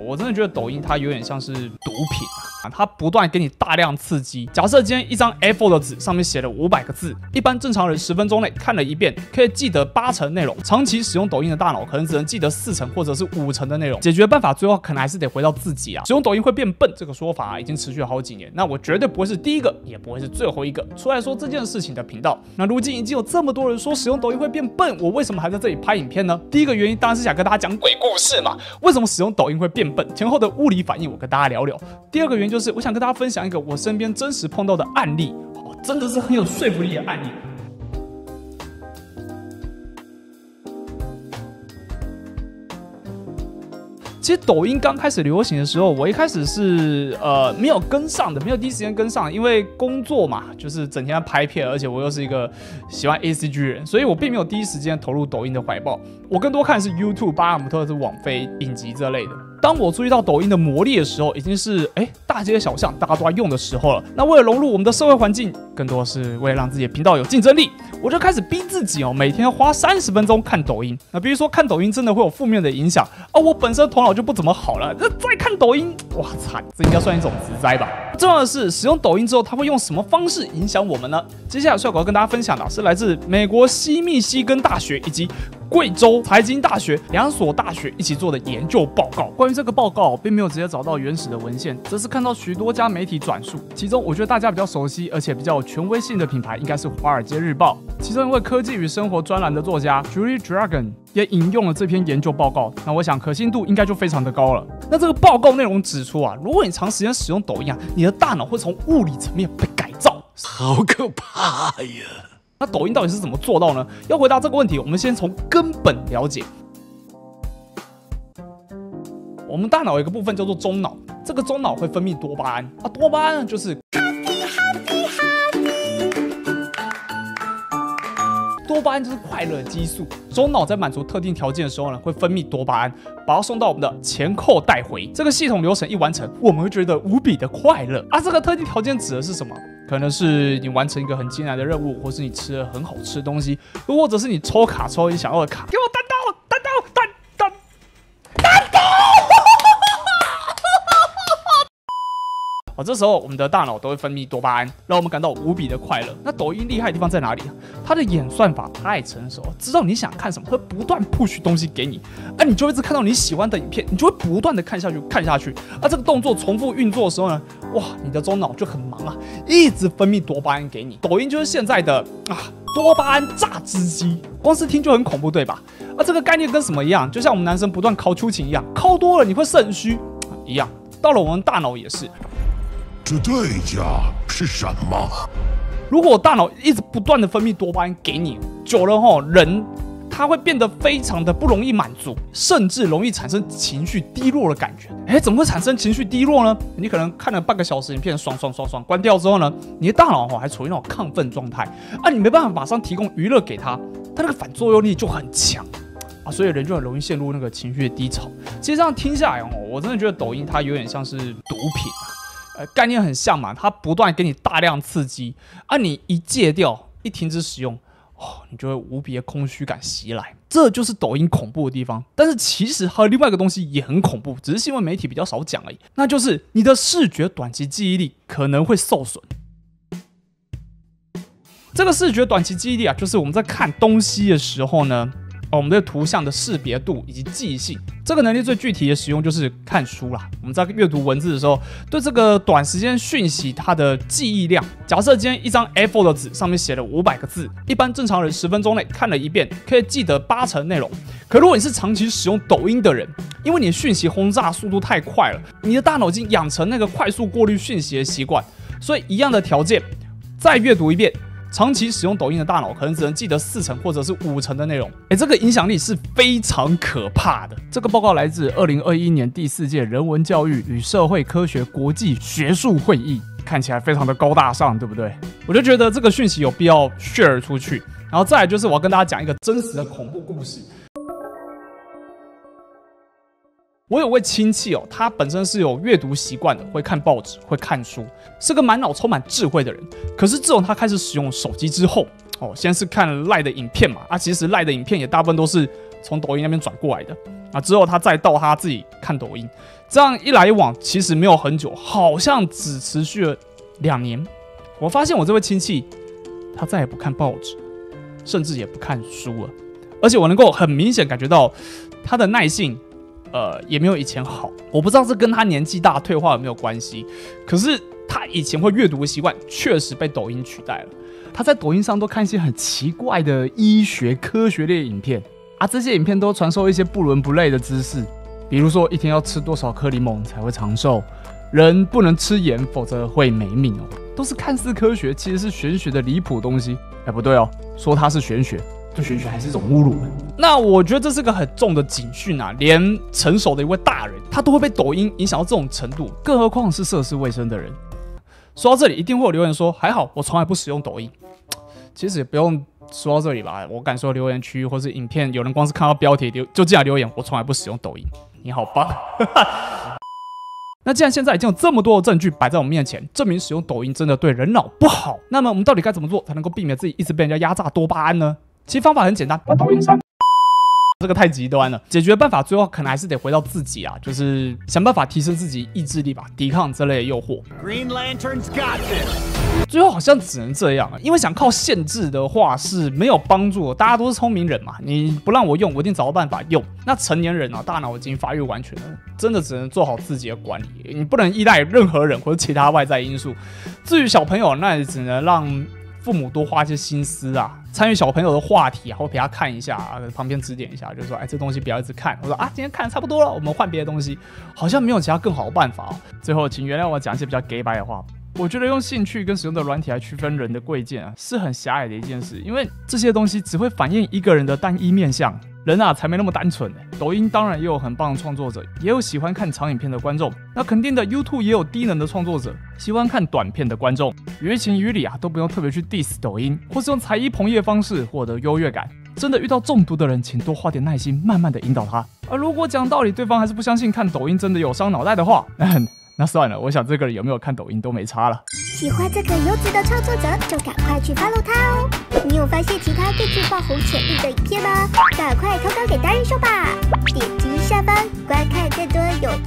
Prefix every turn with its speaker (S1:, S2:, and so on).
S1: 我真的觉得抖音它有点像是毒品啊，它不断给你大量刺激。假设今天一张 A4 的纸上面写了500个字，一般正常人10分钟内看了一遍，可以记得80%内容。长期使用抖音的大脑可能只能记得40%或者是50%的内容。解决办法最后可能还是得回到自己啊。使用抖音会变笨这个说法已经持续了好几年，那我绝对不会是第一个，也不会是最后一个出来说这件事情的频道。那如今已经有这么多人说使用抖音会变笨，我为什么还在这里拍影片呢？第一个原因当然是想跟大家讲鬼故事嘛。为什么使用抖音会变笨？前后的物理反应我跟大家聊聊。第二个原因就是我想跟大家分享一个我身边真实碰到的案例，真的是很有说服力的案例。其实抖音刚开始流行的时候，我一开始是没有跟上的，没有第一时间跟上，因为工作嘛，就是整天在拍片，而且我又是一个喜欢 ACG 人，所以我并没有第一时间投入抖音的怀抱。我更多看的是 YouTube、巴哈姆特、是网飞影集这类的。当我注意到抖音的魔力的时候，已经是大街小巷大家都在用的时候了。那为了融入我们的社会环境，更多是为了让自己的频道有竞争力，我就开始逼自己每天要花30分钟看抖音。那比如说看抖音真的会有负面的影响啊，我本身头脑就不怎么好了，再看抖音，哇惨，这应该算一种职灾吧。重要的是，使用抖音之后，它会用什么方式影响我们呢？接下来我要跟大家分享的是来自美国西密西根大学以及贵州财经大学2所大学一起做的研究报告。关于这个报告，并没有直接找到原始的文献，则是看到许多家媒体转述。其中，我觉得大家比较熟悉而且比较有权威性的品牌，应该是《华尔街日报》。其中一位科技与生活专栏的作家 Julie Dragon 也引用了这篇研究报告。那我想可信度应该就非常的高了。那这个报告内容指出如果你长时间使用抖音你的大脑会从物理层面被改造，
S2: 好可怕呀！
S1: 那抖音到底是怎么做到呢？要回答这个问题，我们先从根本了解。我们大脑有一个部分叫做中脑，这个中脑会分泌多巴胺多巴胺就是多巴胺就是快乐激素。中脑在满足特定条件的时候呢，会分泌多巴胺，把它送到我们的前后带回。这个系统流程一完成，我们会觉得无比的快乐这个特定条件指的是什么？可能是你完成一个很艰难的任务，或是你吃了很好吃的东西，又或者是你抽卡抽你想要的卡。给我单刀！这时候我们的大脑都会分泌多巴胺，让我们感到无比的快乐。那抖音厉害的地方在哪里？它的演算法太成熟，知道你想看什么，会不断 push 东西给你，你就会一直看到你喜欢的影片，你就会不断的看下去。这个动作重复运作的时候呢，哇，你的中脑就很忙一直分泌多巴胺给你。抖音就是现在的多巴胺榨汁机，光是听就很恐怖，对吧？这个概念跟什么一样？就像我们男生不断敲出勤一样，敲多了你会肾虚一样，到了我们大脑也是。
S2: 这代价是什么？
S1: 如果我大脑一直不断的分泌多巴胺给你，久了人他会变得非常的不容易满足，甚至容易产生情绪低落的感觉。怎么会产生情绪低落呢？你可能看了半个小时影片，爽，关掉之后呢，你的大脑还处于那种亢奋状态你没办法马上提供娱乐给他，他那个反作用力就很强所以人就很容易陷入那个情绪的低潮。其实这样听下来我真的觉得抖音它有点像是毒品概念很像嘛，它不断给你大量刺激你一戒掉，一停止使用你就会无比的空虚感袭来，这就是抖音恐怖的地方。但是其实还有另外一个东西也很恐怖，只是新闻媒体比较少讲而已，那就是你的视觉短期记忆力可能会受损。这个视觉短期记忆力就是我们在看东西的时候呢，我们对图像的识别度以及记忆性，这个能力最具体的使用就是看书啦。我们在阅读文字的时候，对这个短时间讯息它的记忆量，假设今天一张 A4 的纸上面写了500个字，一般正常人10分钟内看了一遍，可以记得80%内容。可如果你是长期使用抖音的人，因为你的讯息轰炸速度太快了，你的大脑已经养成那个快速过滤讯息的习惯，所以一样的条件，再阅读一遍。长期使用抖音的大脑可能只能记得40%或者是50%的内容，这个影响力是非常可怕的。这个报告来自2021年第4届人文教育与社会科学国际学术会议，看起来非常的高大上，对不对？我就觉得这个讯息有必要 share 出去。然后再来就是我要跟大家讲一个真实的恐怖故事。我有位亲戚他本身是有阅读习惯的，会看报纸，会看书，是个满脑充满智慧的人。可是自从他开始使用手机之后，先是看 LINE 的影片嘛，其实 LINE 的影片也大部分都是从抖音那边转过来的啊，之后他再到他自己看抖音，这样一来一往，其实没有很久，好像只持续了2年。我发现我这位亲戚，他再也不看报纸，甚至也不看书了，而且我能够很明显感觉到他的耐性，也没有以前好。我不知道这跟他年纪大退化有没有关系，可是他以前会阅读的习惯确实被抖音取代了。他在抖音上都看一些很奇怪的医学科学类影片啊，这些影片都传授一些不伦不类的知识，比如说一天要吃多少颗柠檬才会长寿，人不能吃盐否则会没命哦，都是看似科学，其实是玄学的离谱东西。不对哦，说它是玄学，对玄学还是一种侮辱。那我觉得这是个很重的警讯啊，连成熟的一位大人，他都会被抖音影响到这种程度，更何况是涉世未深的人。说到这里，一定会有留言说，还好我从来不使用抖音。其实也不用说到这里吧，我敢说留言区或是影片，有人光是看到标题就进来留言，我从来不使用抖音。你好棒！那既然现在已经有这么多的证据摆在我们面前，证明使用抖音真的对人脑不好，那么我们到底该怎么做才能够避免自己一直被人家压榨多巴胺呢？其实方法很简单，把抖音删。这个太极端了，解决办法最后可能还是得回到自己啊，就是想办法提升自己意志力吧，抵抗这类的诱惑。Green Lanterns got this。最后好像只能这样了，因为想靠限制的话是没有帮助的。大家都是聪明人嘛，你不让我用，我一定找到办法用。那成年人啊，大脑已经发育完全了，真的只能做好自己的管理，你不能依赖任何人或者其他外在因素。至于小朋友，那也只能让父母多花一些心思啊，参与小朋友的话题啊，或陪他看一下啊，旁边指点一下，就说这东西不要一直看。我说今天看得差不多了，我们换别的东西，好像没有其他更好的办法。最后，请原谅我讲一些比较 gay 白的话。我觉得用兴趣跟使用的软体来区分人的贵贱啊，是很狭隘的一件事，因为这些东西只会反映一个人的单一面向。人啊，才没那么单纯。抖音当然也有很棒的创作者，也有喜欢看长影片的观众。那肯定的 YouTube 也有低能的创作者，喜欢看短片的观众。于情于理啊，都不用特别去 diss 抖音，或是用才艺捧业方式获得优越感。真的遇到中毒的人，请多花点耐心，慢慢的引导他。而如果讲道理，对方还是不相信看抖音真的有伤脑袋的话，那算了，我想这个人有没有看抖音都没差了。
S3: 喜欢这个优质的创作者，就赶快去 follow 他哦！你有发现其他更具爆红潜力的影片吗？赶快投稿给达人秀吧！点击下方观看更多有